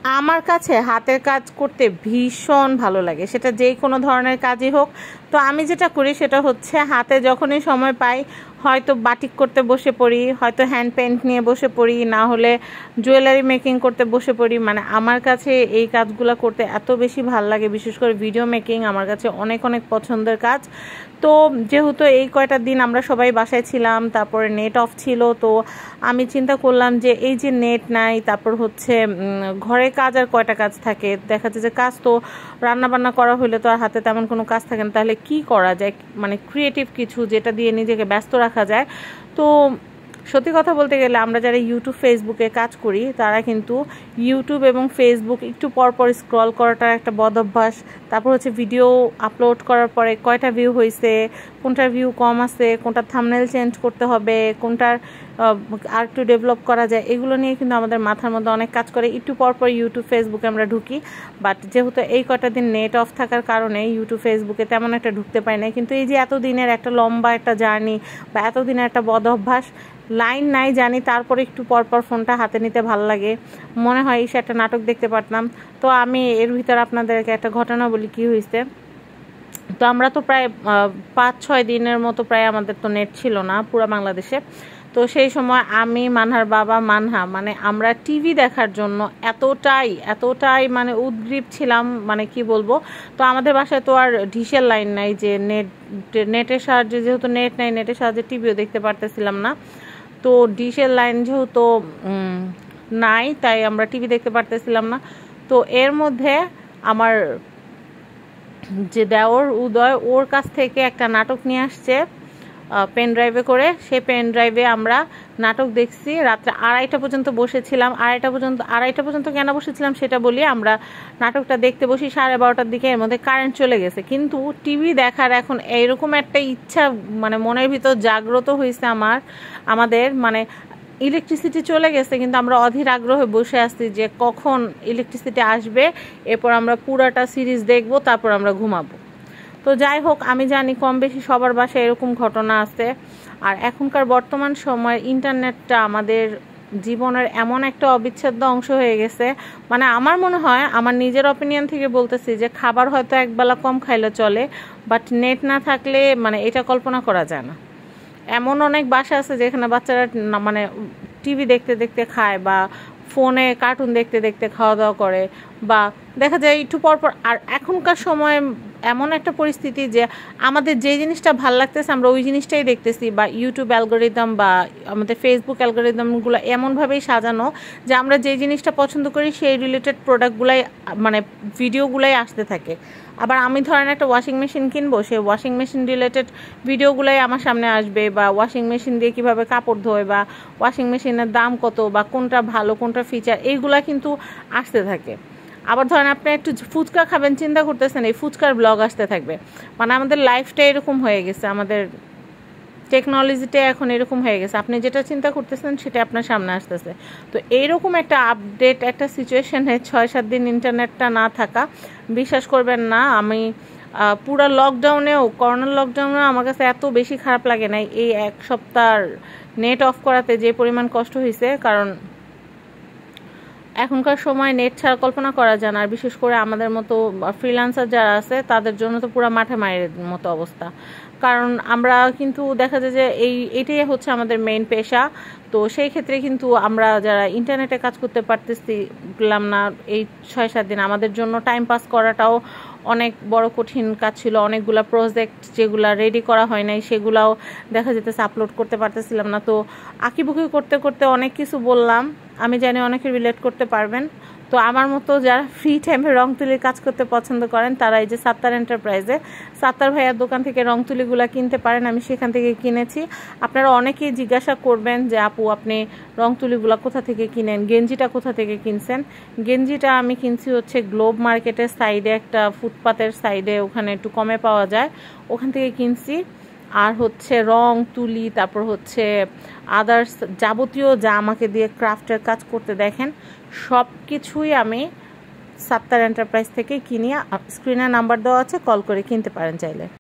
আমার কাছে হাতের কাজ করতে ভীষণ ভালো লাগে, সেটা যেই কোনো ধরনের কাজই হোক। তো আমি যেটা করি সেটা হচ্ছে হাতে যখনই সময় পাই হয়তো বাটিক করতে বসে পড়ি, হয়তো হ্যান্ড পেইন্ট নিয়ে বসে পড়ি, না হলে জুয়েলারি মেকিং করতে বসে পড়ি। মানে আমার কাছে এই কাজগুলো করতে এত বেশি ভালো লাগে, বিশেষ করে ভিডিও মেকিং আমার কাছে অনেক অনেক পছন্দের কাজ। তো যেহেতু এই কয়টা দিন আমরা সবাই বাসায় ছিলাম, তারপরে নেট অফ ছিল, তো আমি চিন্তা করলাম যে এই যে নেট নাই, তারপর হচ্ছে ঘরে কাজ আর কয়টা কাজ থাকে, দেখা যাচ্ছে যে কাজ তো রান্নাবান্না করা হলে তো আর হাতে তেমন কোনো কাজ থাকে না, তাহলে কি করা যায়, মানে ক্রিয়েটিভ কিছু যেটা দিয়ে নিজেকে ব্যস্ত রাখা যায়। তো সত্যি কথা বলতে গেলে আমরা যারা ইউটিউব ফেসবুকে কাজ করি তারা কিন্তু ইউটিউব এবং ফেসবুক একটু পরপর স্ক্রল করাটার একটা বদ অভ্যাস, তারপর হচ্ছে ভিডিও আপলোড করার পরে কয়টা ভিউ হয়েছে, কোনটার ভিউ কম আছে, কোনটার থাম্বনেল চেঞ্জ করতে হবে, কোনটার আর একটু ডেভেলপ করা যায়, এগুলো নিয়ে কিন্তু আমাদের মাথার মধ্যে অনেক কাজ করে। একটু পরপর ইউটিউব ফেসবুকে আমরা ঢুকি, বাট যেহেতু এই কয়টা দিন নেট অফ থাকার কারণে ইউটিউব ফেসবুকে তেমন একটা ঢুকতে পারি না। কিন্তু এই যে এতদিনের একটা লম্বা একটা জার্নি বা এতদিনের একটা বদ অভ্যাস, লাইন নাই জানি, তারপরে একটু পরপর ফোনটা হাতে নিতে ভালো লাগে, মনে হয় সে একটা নাটক দেখতে পারতাম। তো আমি এর ভিতরে আপনাদেরকে একটা ঘটনা বলি কি হয়েছে। তো আমরা তো প্রায় 5-6 দিনের মতো প্রায় আমাদের তো নেট ছিল না পুরো বাংলাদেশে। তো সেই সময় আমি, মানহার বাবা, মানহা, মানে আমরা টিভি দেখার জন্য এতটাই মানে উদ্গ্রীব ছিলাম, মানে কি বলবো। তো আমাদের বাসায় তো আর ডিশের লাইন নাই যে নেটের সাহায্যে, যেহেতু নেট নাই, নেটের সাহায্যে টিভিও দেখতে পারতেছিলাম না। তো ডিশের লাইন যেহেতু নাই, তাই আমরা টিভি দেখতে পারতেছিলাম না। তো এর মধ্যে আমার যে দেওর উদয়, ওর কাছ থেকে একটা নাটক নিয়ে আসছে পেন ড্রাইভে করে। সেই পেন ড্রাইভে আমরা নাটক দেখছি, রাত্রে 2:30 পর্যন্ত বসেছিলাম। 2:30 পর্যন্ত কেন বসেছিলাম সেটা বলি। আমরা নাটকটা দেখতে বসি 12:30টার দিকে, এর মধ্যে কারেন্ট চলে গেছে। কিন্তু টিভি দেখার এখন এইরকম একটা ইচ্ছা মানে মনের ভিতর জাগ্রত হয়েছে আমাদের, মানে ইলেকট্রিসিটি চলে গেছে কিন্তু আমরা অধীর আগ্রহে বসে আছি যে কখন ইলেকট্রিসিটি আসবে, এরপর আমরা পুরাটা সিরিজ দেখব, তারপর আমরা ঘুমাবো। তো যাই হোক, আমি জানি কম বেশি সবার বাসায় এরকম ঘটনা আছে। আর এখনকার বর্তমান সময় ইন্টারনেটটা আমাদের জীবনের এমন একটা অবিচ্ছেদ্য অংশ হয়ে গেছে, মানে আমার মনে হয়, আমার নিজের অপিনিয়ন থেকে বলতেছি যে খাবার হয়তো একবেলা কম খাইলে চলে, বাট নেট না থাকলে মানে এটা কল্পনা করা যায় না। এমন অনেক বাসা আছে যেখানে বাচ্চারা মানে টিভি দেখতে দেখতে খায়, বা ফোনে কার্টুন দেখতে দেখতে খাওয়া দাওয়া করে, বা দেখা যায় একটু পরপর। আর এখনকার সময় এমন একটা পরিস্থিতি যে আমাদের যে জিনিসটা ভাল লাগতেছে আমরা ওই জিনিসটাই দেখতেছি, বা ইউটিউব অ্যালগোরিদম বা আমাদের ফেসবুক অ্যালগোরিদমগুলো এমনভাবেই সাজানো যে আমরা যে জিনিসটা পছন্দ করি সেই রিলেটেড প্রোডাক্টগুলাই, মানে ভিডিওগুলাই আসতে থাকে। আবার আমি ধরেন একটা ওয়াশিং মেশিন কিনবো, সেই ওয়াশিং মেশিন রিলেটেড ভিডিওগুলাই আমার সামনে আসবে, বা ওয়াশিং মেশিন দিয়ে কীভাবে কাপড় ধোয়, বা ওয়াশিং মেশিনের দাম কত, বা কোনটা ভালো কোনটা ফিচার, এইগুলা কিন্তু আসতে থাকে। আবার ধরেন আপনি একটু ফুচকা খাবেন চিন্তা করতেছেন, এই ফুচকার ব্লগ আসতে থাকবে। মানে আমাদের লাইফটা এরকম হয়ে গেছে, আমাদের টেকনোলজিটা এখন এরকম হয়ে গেছে, আপনি যেটা চিন্তা করতেছেন সেটা আপনার সামনে আসতেছে। তো এইরকম একটা আপডেট একটা সিচুয়েশনে 6-7 দিন ইন্টারনেটটা না থাকা, বিশ্বাস করবেন না, আমি পুরো লকডাউনেও, করোনার লকডাউনেও আমার কাছে এত বেশি খারাপ লাগে নাই এই 1 সপ্তাহ নেট অফ করাতে যে পরিমাণ কষ্ট হয়েছে। কারণ এখনকার সময় নেট ছাড়া কল্পনা করা যায় না, আর বিশেষ করে আমাদের মতো ফ্রিল্যান্সার যারা আছে তাদের জন্য তো পুরো মাঠে মায়ের মতো অবস্থা। কারণ আমরা কিন্তু দেখা যায় যে এটাই হচ্ছে আমাদের মেইন পেশা। তো সেই ক্ষেত্রে কিন্তু আমরা যারা ইন্টারনেটে কাজ করতে পারতেছিলাম না এই 6-7 দিন, আমাদের জন্য টাইম পাস করাটাও অনেক বড় কঠিন কাজ ছিল। অনেকগুলো প্রজেক্ট যেগুলা রেডি করা হয় নাই সেগুলাও দেখা যেতেছে আপলোড করতে পারতেছিলাম না। তো আঁকিবুকি করতে করতে অনেক কিছু বললাম, আমি জানি অনেকে রিলেট করতে পারবেন। তো আমার মতো যারা ফ্রি টাইমে রং তুলির কাজ করতে পছন্দ করেন তারা এই যে সাত্তার এন্টারপ্রাইজে, সাত্তার ভাইয়ার দোকান থেকে রং তুলিগুলো কিনতে পারেন। আমি সেখান থেকে কিনেছি। আপনারা অনেকেই জিজ্ঞাসা করবেন যে আপু আপনি রং তুলিগুলো কোথা থেকে কিনেন, গেঞ্জিটা কোথা থেকে কিনছেন। গেঞ্জিটা আমি কিনছি হচ্ছে গ্লোব মার্কেটের সাইডে, একটা ফুটপাতের সাইডে, ওখানে একটু কমে পাওয়া যায়, ওখান থেকে কিনছি। আর হচ্ছে রং তুলি, তারপর হচ্ছে আদার্স যাবতীয় যা আমাকে দিয়ে ক্রাফটের কাজ করতে দেখেন সব কিছুই আমি সাত্তার এন্টারপ্রাইজ থেকে কিনি। স্ক্রিনে নাম্বার দেওয়া আছে, কল করে কিনতে পারেন চাইলে।